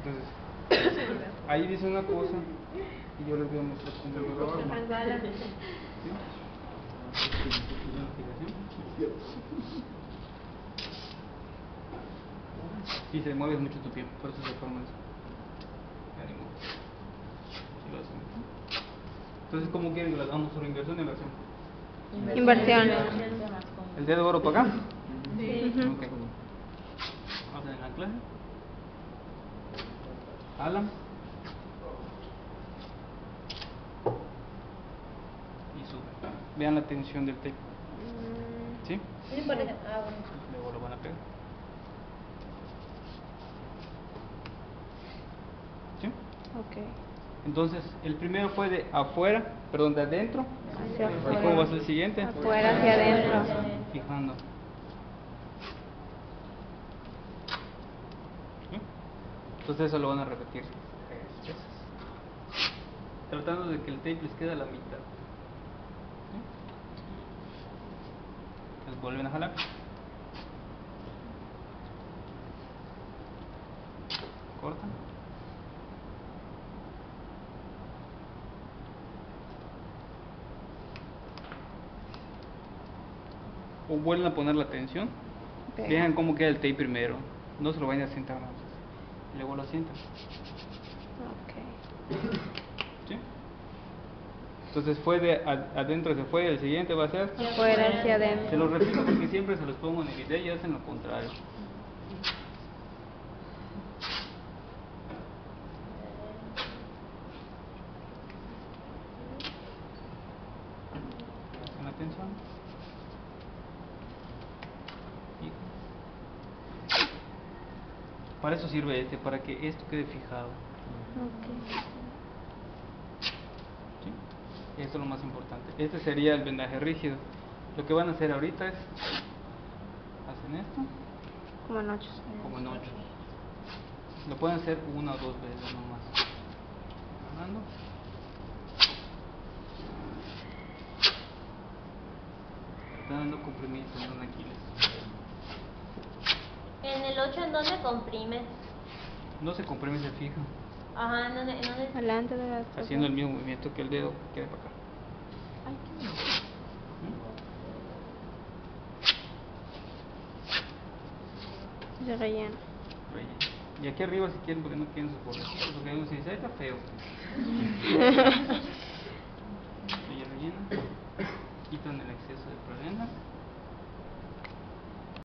Entonces, ahí dice una cosa y yo les voy a mostrar cómo lo hago. ¿Sí? Y se mueve mucho tu pie, por eso se forma eso. Entonces, ¿cómo quieren que lo hagamos? ¿Sobre inversión o inversión? Inversión. ¿El dedo gordo para acá? Sí. Ok. Vamos en la clase. Alan. Y sube. Vean la tensión del tape. ¿Sí? Luego lo van a pegar. ¿Sí? Ok. Entonces, el primero fue de afuera, perdón, de adentro. Hacia afuera. ¿Y cómo va a ser el siguiente? Afuera hacia adentro. Fijando. ¿Sí? Entonces eso lo van a repetir 3 veces. Tratando de que el tape les quede a la mitad. ¿Sí? Entonces vuelven a jalar. Cortan. O vuelven a poner la tensión. Okay. Vean cómo queda el tape primero. No se lo vayan a sentar más. Y luego lo sientan. Ok. ¿Sí? Entonces fue de adentro hacia afuera. El siguiente va a ser Afuera hacia adentro. se los repito porque siempre se los pongo en el video y hacen lo contrario. Hacen la tensión. Y para eso sirve para que esto quede fijado. Ok. ¿Sí? Esto es lo más importante. Este sería el vendaje rígido. Lo que van a hacer ahorita es hacen esto Como en 8. como en 8. Lo pueden hacer 1 o 2 veces nomás. Ganando. Tratando de comprimir el tendón de Aquiles. En el 8, ¿en dónde comprime? No se comprime, se fija. Ajá, ¿en dónde? Adelante de las Haciendo el mismo movimiento que el dedo quede para acá. Se rellena. Y aquí arriba si quieren, porque no quieren sus bordajitos, porque uno se dice, está feo. Y rellena.